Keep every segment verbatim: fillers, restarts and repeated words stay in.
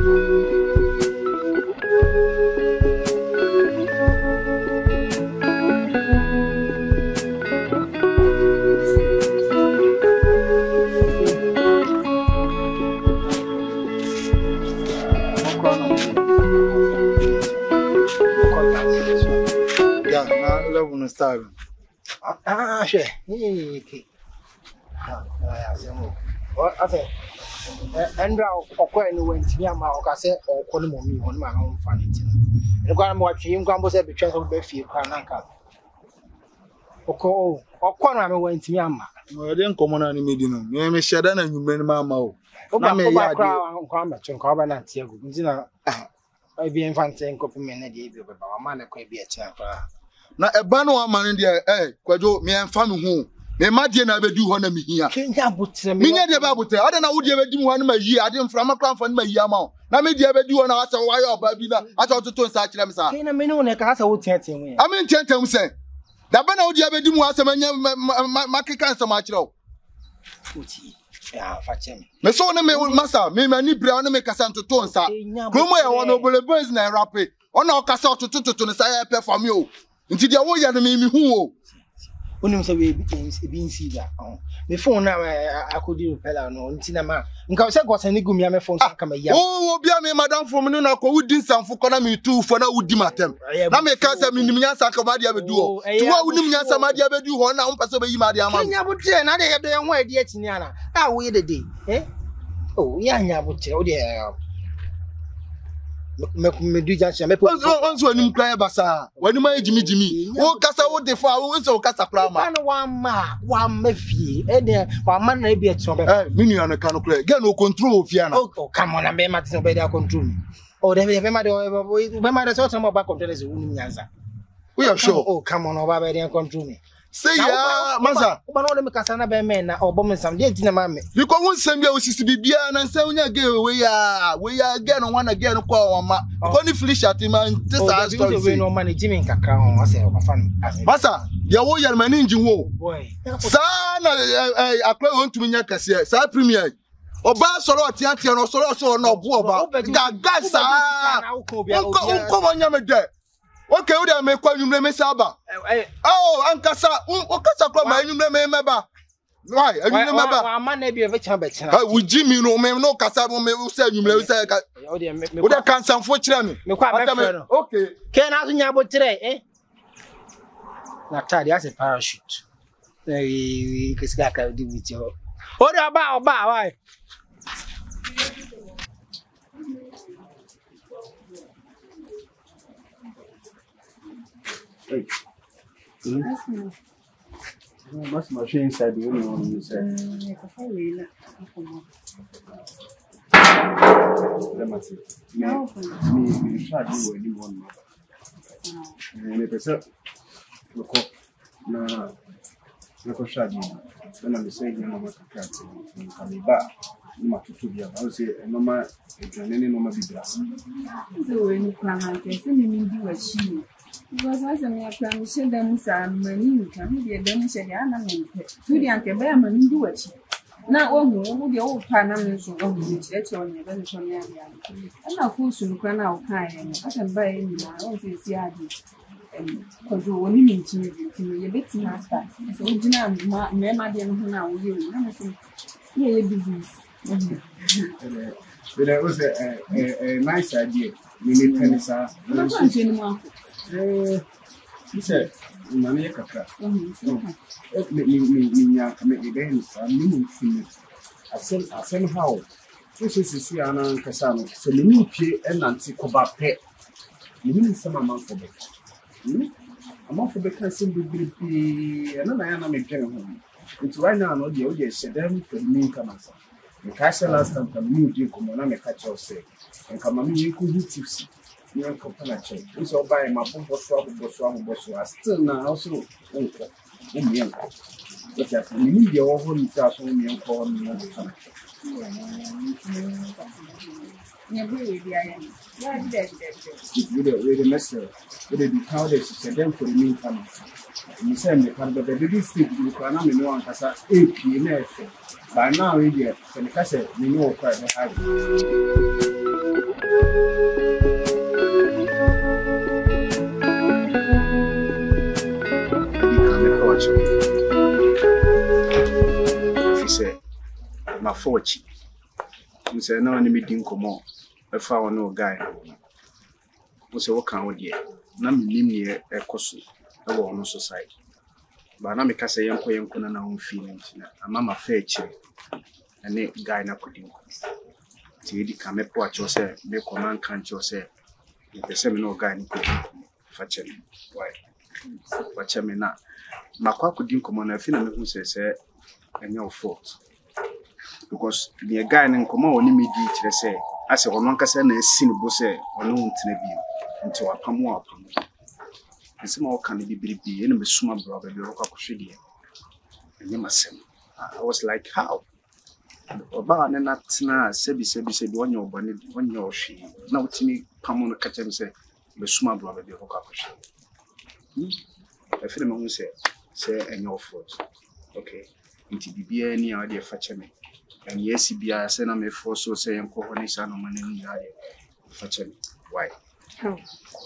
Ah, she. Hey, I say, what I say. And now, or when you went to Yama, or say, or call me on my own funny. And I'm watching him come every chance of Befi, Kanaka. Or call, or corner went to Yama. Well, then come on and meet him. You may share that and you may mamma. Oh, my crown, combat, and carbon and Tiago. I be infant and compliment a day, but our man could be a champ. Na eba no amane de eh kwadwo me enfa me hu me madie na be du ho na me hia kenya botre me nya de ba botre ade na wo de be di mu ho na ma yi ade mfra ma kra mfa na ma yi ama na me de be di ho na wasa wa ya oba bi na ata ototo nsa kire me sa kenya me no ne ka sa wo tiatem we ami tiatem se da ba na wo de be di mu asema nya ma keka nsema kire o uti ya fa chem me so na me masa me mani bra na me kasa ntoto nsa kromo ya wo no bole boys na rape ona o kasa ototo toto nsa ya perform o nti dia wo ya na me mi hu o onim se we bi nsi da me phone na akodi repela no nti na ma nka se gosa ni gumia me phone so kama ya o obi a me madam from no na ko wudi nsamfo ko na me tu fo na wudi matem na me ka se me nim nyansa ka ma dia bedu o ti wa wudi nyansa ma dia bedu ho na umpa se be yi ma dia ma nya botre na de ye do ye ho adi atini ana a wo ye dede eh oh ya nya botre o de me me du jansia me po onso anim kran basa wani ma ejimi jimi wo kasa wo defa wo so kasa kra ma na wa ma wa ma fie e de wa ma na e bi eto be eh minu an kan kra get no control ofia na oh come on am be ma tin be dey control oh de be ma de be ma de so so mo ba control ze unu nyanza we are sure oh come on oba be dey control me say ya masa oba no de me kasa na be men na obo me sam de tina ma me because won sam bia osisi bibia na nsa unya ge we ya we ya ge no wana ge no kwa ma ko ni felicia man this as story we no man jimi nkaka ho ase oba fan masa ya wo ya man engine wo boy sa na akwa won tumi nya kase sa premier oba soro otiatia no soro soro no obo oba ga ga sa ko ko mo nya me de okay we dey me kwa nyumre me saba oh ankasa o kasa kwa ma nyumre me meba why anyumre meba wa ma na bi e becha becha ha wo jimi no me no kasa me say nyumre we say ka o dey kansan fo kire me me kwa be fe no okay ke na so nya botre eh na tadi as a parachute eh kisiga ka di with you o da ba o ba why Hey. Mm-hmm. What's my machine inside the room? You said. Let me see. No. Me, me try to do anyone. Me person. Look up. No, no. Look up. Try to. When I'm saying you know what I can't say. I'm back. No matter to be. I will say no matter. It's an any no matter be dressed. So when you plan, I can say me do what she. Because as a mere permission, them some money can be a demonstration. I mean, to the uncle bear money do it. Now, oh, no, the old parliament of which that's on your venison. I'm not forced to run out kind. I can buy any my own C I D and control women to me a bit master. So, Jina, Mamma, and now you. I'm saying, yeah, business. But that was a, a, a nice idea. We need pennies. Eh, he said, Mamma Kaka. Let me, me, me, me, me, dance. I'm meaning I said, I said, how? This is the Siana and Cassano. So, the new pay and Nancy Coba pet. You mean some amount for it. I'm off for the castle will be and I am a general. It's right now, no, the audience said them for the main commander. The castle last time from New Deal, come on, I catch your say. And come on, you could be tipsy. You company check. We saw buy my phone for trouble, for trouble, but so I still now also. Okay. But that you need your own stuff when you call me on the phone. You really be I am. Yeah, dead, dead. With the message, with the powders, said them for the meantime. You send the kind of the baby stick, you can not know one has a P M F. By now, idiot, and the cassette, you know, quite a high. forchi. You say no any meeting come on. I found no guy. We say what can we do? Na me nim ye ekoso. E wo no society. Ba na me ka say yenko yenko na na ho feelings na. Ama ma fa echi. Ene guy na kodin ko. Ti di ka me po a cho say me command kan cho say. Me say me no guy ni kodin ko. Fa che me. Why? Fa che me na. Makwa kodin ko na fi na me hu say say enyo fault. Because the guy in common only me di say as a one kasa na sin bo say ono ntena bi nti wa pamo wa pamo nse ma kan bi bi bi ene me suma bro ba bi ro kwa hwede enye masem. I was like how oba na na tena sebi sebi sebi onye obane onye ohwe na utimi pamo no kacha me say me suma bro ba bi ro kwa hwede I feel me say say enye fault. Okay nti bibia ni a de fa cheme and yes bia say na me for so say enko ho ni sa no mane ni ya de fa cheme. Why? How?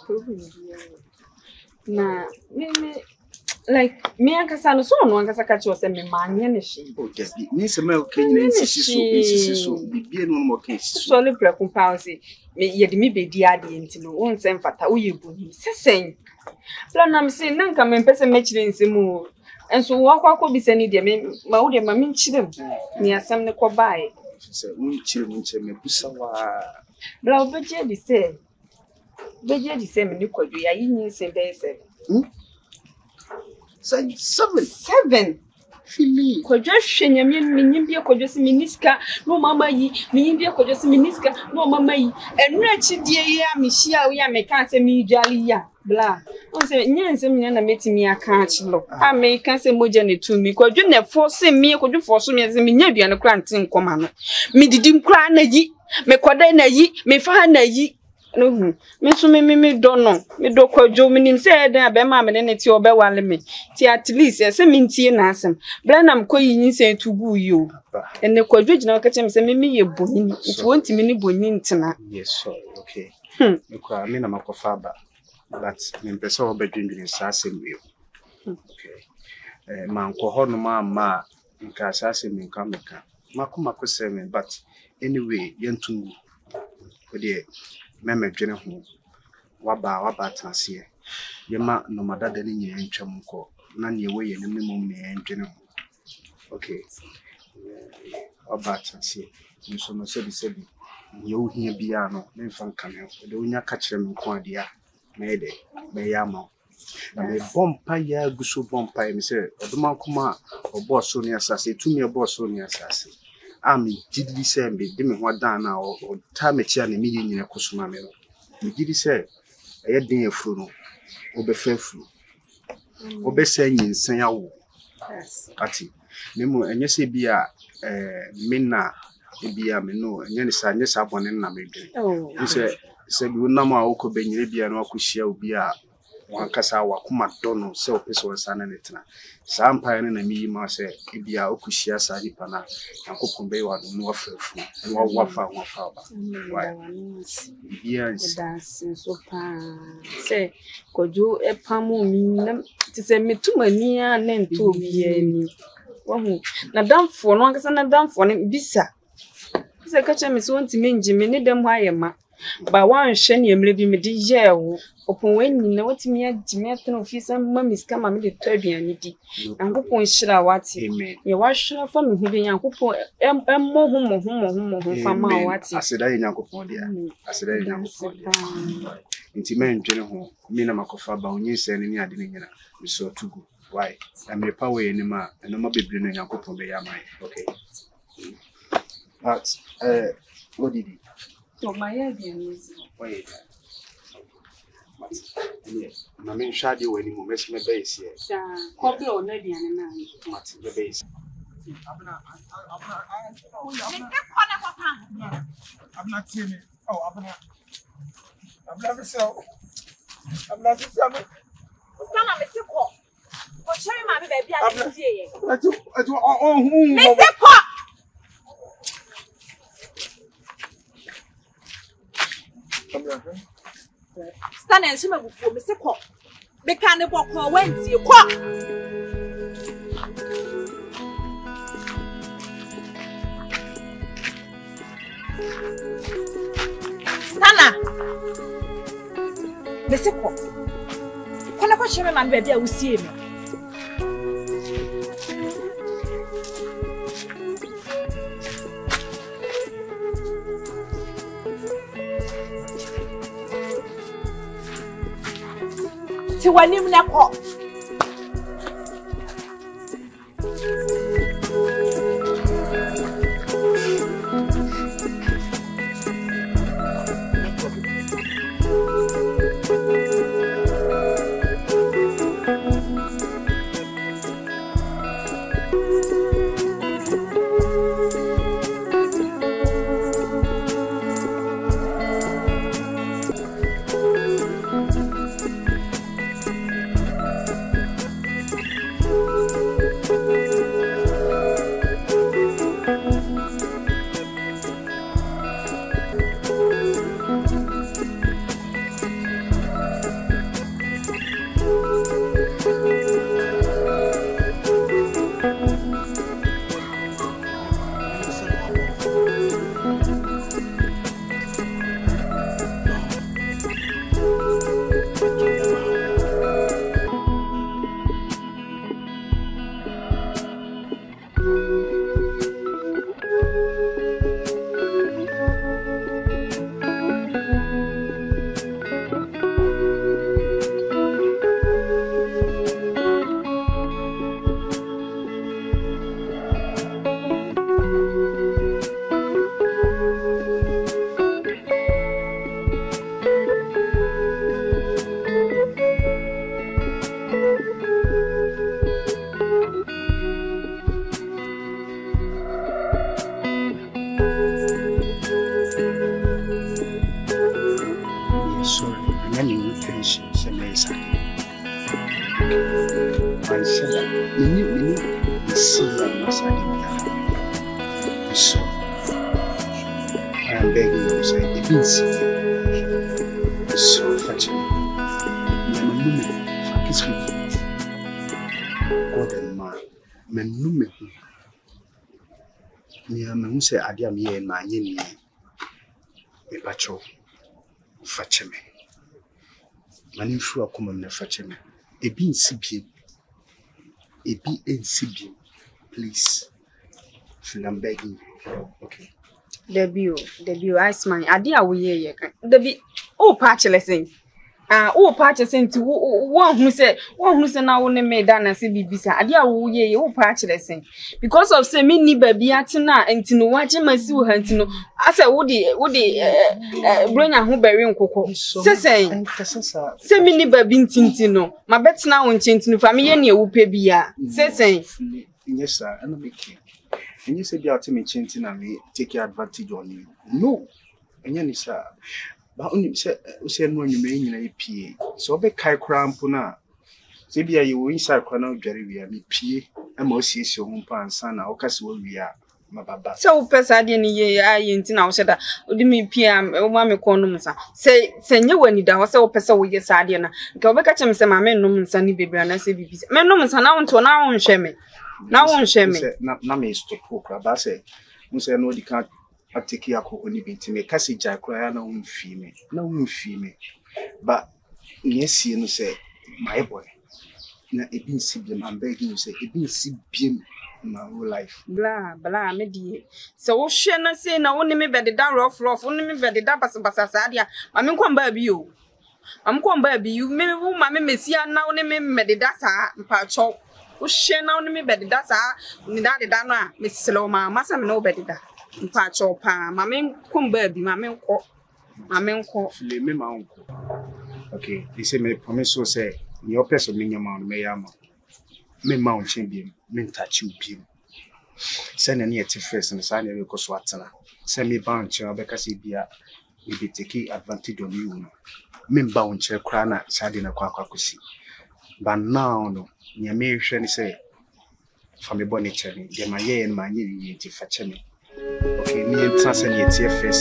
Na me me like me ankasa no so no ankasa ka che o say me manye ne hye. Oh debi ni se me okay ni insisi so insisi so bibia no mo okay insisi so le preoccupar say me ye de me be di ade enti no won sem fata wo ye boni sesen plan am say nanka me pese me chire nsemu. And so walk walk be sending them, my old mammy children near some ne cobaye. She said, we children, me busawa. Blow budget the same. Budget the same, and you could be a union same day seven. Say seven, seven. Fili. Could just shame me, Mimbia could just miniska, no mamma ye, Mimbia could just miniska, no mamma ye, and wretched dear Michia, we are making me jolly ya. Blah. I say, yes, I'm not meeting me. I can't look. I may can say more journey to me. Could you never force me? Could you force me as a minion and a cranting command? Me did him cry na ye, me quaday na ye, me find na ye. No, me so me me don't know. Me do ko jo me nim say dan be ma me ne ti obe wale me. Ti at least yes me ntie na asem. Bra na mko yin say to gu you. And ne ko jo gina ka chem say me me ye boni. It won't me ni boni ntina. Yes, sir. Okay. Hmm. Me kwa me na makofa ba. But me pese obedwindwin sa asem we. Okay. Eh man ko ho no ma ma nka sa asem nka meka. Makoma ko say me but anyway yentungu. Ko de meme dwene ho waba waba tanse yema no madada ni nyɛ ntwam ko na ne we ye ne mmom ne ndwene ho. Okay waba tanse nso no sebi sebi ye ohia bia no ne mfa nka me de onya ka kyerɛ me nko ade a na ede be ya ma na me bompa ya guso bompa me se oduma kuma obo so ne asase tumi obo so ne asase ami jiddi se mbe de me ho dan na o ta me chia na me nyina kosoma me no me jiddi se eye den afuru no obe fafu obe se nyinsan yawo yes ati memo enye se bia eh minna bia me no enye ne sa enye sa bone na me dwen oh se se bi wona ma wo ko benyire bia no akohia obi a wankasa wakoma dono se opeso sana netina sa ampa ne na mi ma se bia okuhia sa nipa na yankopon be wa no wafafu wa wafa wafa ba why bia dance so pa se kojo epamu mi na ti se metumani a na nto bia ni wahu na damfo no ankasa na damfo ne bisa bisa ka cha me so nti menji me ne dem ha yema ba wan hwe ne emre bi me di yewo opon wani na watimi agime atena ofisa mami ska mami de taduane di yankopon hira wate ye wa hira fa me hu bi yankopon emmo hu mo hu mo hu mo hu fa ma wate aseda yankopon dia aseda yankopon dia nti men dwene ho mi na makofa ba onyi se ne ni ade ne nyina mi so tugu why am me power ye ni ma eno ma bebre no yankopon be ya mai. Okay but uh what did he to my idea is why yeah, na me shade wani mo mesme base here. Sa ko be o na diane na. Mat the base. Abna abna abna kona papa. Abna timi. Oh abna. Abna be so. Abna be so. Sama me se ko. Ko chere ma be bia a tie ye. Atu atu oh hu. Me se ko. Abna. Stand and shima before me se ko. Me kan ne boko wanti ko. Stana. Mese ko. Kola ko sheme man baby a wusie me. Ti wanim na ko. Say Adiam ye and my yin me pacho fetch me. Manin fu a common ne fetch me. A bean sibian. A be in sibian. Please. Feel I'm begging. Okay. Debut, debut, ice man. Adia we ye. Debbie, oh, patchlessing. Ah, oh, patching to one who said, one who said now only made done and say bisa. Adia wo ye, oh, patchlessing. Because of say me ni baby atina and to know what you must do her to know. I said, Woody, Woody, bring a who bury in cocoa. Say, say me ni baby tintino. My bets now in chintin family and you pay beer. Say, say, yes, sir, and make and you said you are to me chintin and me take your advantage on you. No, and you sir. But only say say no you may in a P A. So be kai crampuna. Say be you inside corner very we me P A. I'm also your home pan son or castle we are my baba. So person ye I inti na say that odi me P A o me konum sa. Say say nye wani da say o person we yes ade na. Nka obeka chem say ma me num nsa ni bebra na say bibi. Me num nsa na wonto na won hwe me. Na won hwe me. Na na me stop okra ba say mo say no di kan I take your cocoa ni binti me kasi jakura na umfi me na umfi me but yes you know say my boy na e bin sibim I'm begging you say e bin sibim my whole life blah blah me die so wo hwe na say na woni me bede da rough rough woni me bede da basa basa sa dia ma me kwon ba bi o am kwon ba bi you me wo ma me mesia na woni me bede da sa mpa cho wo hwe na woni me bede da sa ni da de da no a me selo ma masa me no bede da mpa cho pa ma me kwon ba bi ma me nko ma me nko le me ma nko okay they say me promise so say your person me nyama me yama me ma on champion me touch you bi send any at first and say na ko so atena say me ba on che obeka say bia we be take advantage of you me ba on che kra na sade na kwa kwakosi but now no nya me hwe ni say for me boni che ni de ma ye en ma nyi yi ti fa che me okay me enta say ni at first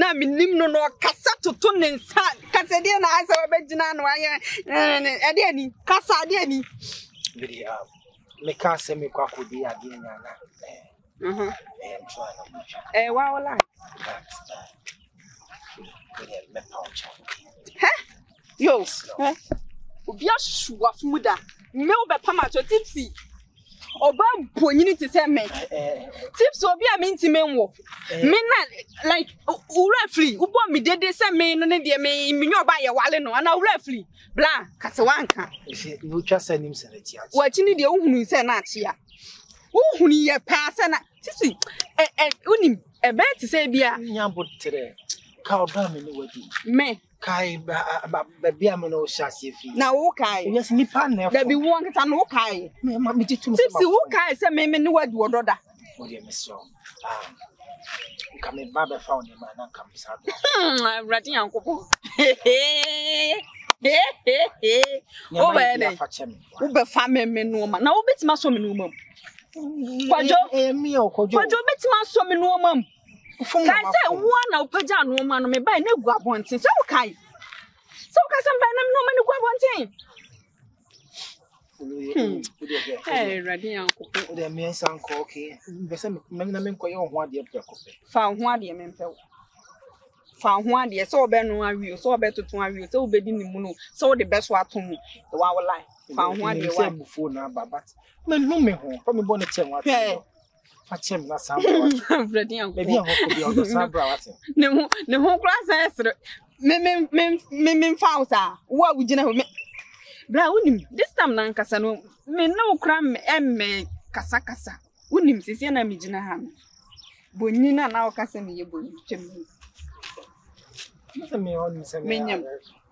na minim no no kasa toto ne nsa kasa de na asa obegina no aye e de ani kasa de ani Bidi um me ka se me kwa kodi ade nya na eh mhm eh try na eh wa wala me pouch he yo eh obi ashuwa fumuda me obe pamato tipsy oba bonyini ti se me tips obi a me ntime nwo me na like ura free ubo me dede se me no ne de me me nyoba ye wale no ana ura free bla kase wanka ese no twa sanim senati a wa chini de ohunu se na achi a ohunu ye pa se na tisi eh eh unim e be ti se bia nyambo tere ka oda me no wadi me kai ba bia me no shase fi na wo kai yes nipa na da bi wo nkita no kai me ma me titum tisi wo kai se me me ne wadi ododa o de me so ah ka me ba be fa o ne ma na ka me sa do hmm radi yankopo o be ne o be fa me me no ma na wo betima so me no ma kwajo eh mi o kwajo kwajo betima so me no ma kai se wo na upaja no ma no me bai na gu abonten se wo kai se wo kai se bai na no ma ne gu abonten eh radi yankopo o de me san ko okay be se me na me nkoye ho ade pe ko pe fa ho ade me mpe fa ho ade se wo be no awi se wo be tutun awi se wo be di ni mu no se wo de be so atom e wa wo lie fa ho ade wa se bu phone na baba me no me ho fa me bo ne chen wa fa chen na sambra wa radi yankopo be bia ho ko bi o sambra wa te ne ho ne ho kra sa esre me me me me fa usa wo agugina ho me bra unim this time na nkasa no me no kra me emme kasa kasa unim sisi na me gina ha me bonni na na okasa me ye bonni twem me on se me menyam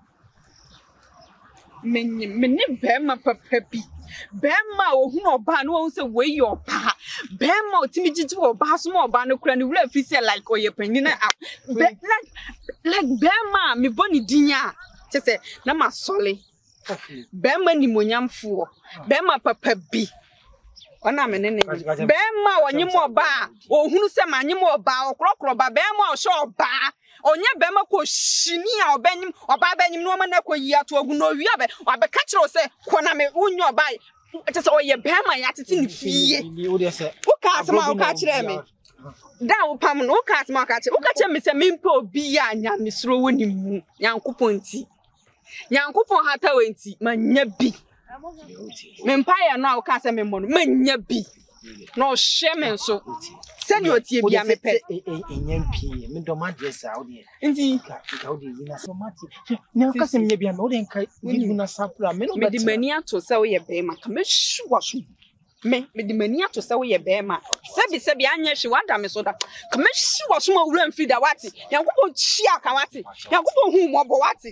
menyam me ne bema papa bi bema ohunu oba no wo se we ye oba bema otimi gigi oba so mo oba no kra ne wura fi se like oye panina like like bema me boni dinya tese na ma sole bema ni monyamfo bema papa bi ona me ne ne bema wonyim oba ohunu se manyim oba okrokro ba bema o sho oba onye bema ko shini a obenyim oba benyim no ma na ko yi ato agu no wi abe abe ka kire o se ko na me unyo oba tese oye bema ya tete ni fie wo ka asema wo ka kire me da wo pam no wo ka asema wo ka kire wo ka kire me se me mpa obi ya nya misro woni mu yankopon ti yankopon hata wenti manya bi me mpa ya no wo ka se me mo no manya bi no hye me so sani otie bia me pe enyampi me do ma dress a odi nti ka ka odi yina so mati na ka se me bia me odi nka odi na sapra me no me di mani ato se wo ye be ma ka me hwa so me me di mani ato se wo ye be ma sebi sebi anya hwe wada me so da ka me hwa so ma wura mfi da wati yankopon chia ka wati yankopon hu mo bo wati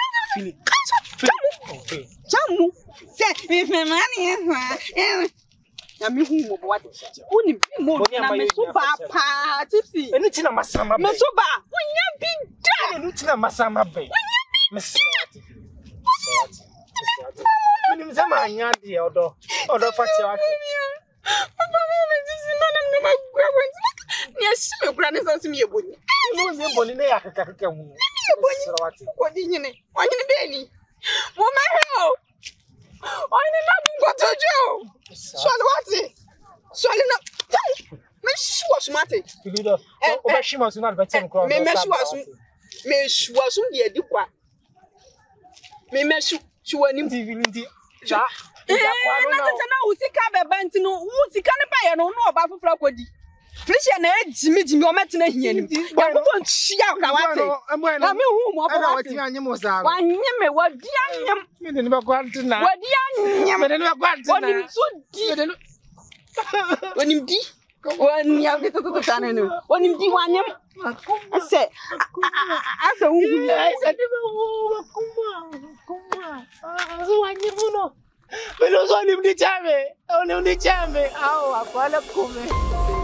okay jamu se me fe mani e na me hu mo bo wati uni mo na me so ba pa tipsy enu tina masama me so ba wonya bi da enu tina masama be me sawati sawati sawati me nzama anya de odo odo fati wati papa me tipsy na na me magua wonti ni asi me kura ne so me yeboni no me boni na ya kaka kaka hu me yeboni sawati ko di nyine wanyine be ni mo ma he o oni na bungo tojo swali wati swali na me shwa smati bido o ba shima so na be tem kro me me shwa so me shwa so de edi kwa me me shwa nim tv nti ja ja kwa no na na usika beba nti no usika ne ba ye no no oba fofra kodi Felicia na ejimi jimi o metena hia nim yakopon chia ka wate na me hu mo bo wate anyem osa wanye me wadi anyem me de ne ba kwante na wadi anyem me de ne ba kwante na onim so di onim di wani ya ke to to tane no onim di wanyem ase ase hu hu ase de hu makuma makuma ah so wanyem no me no so nim di chame onim di chame au akwala kume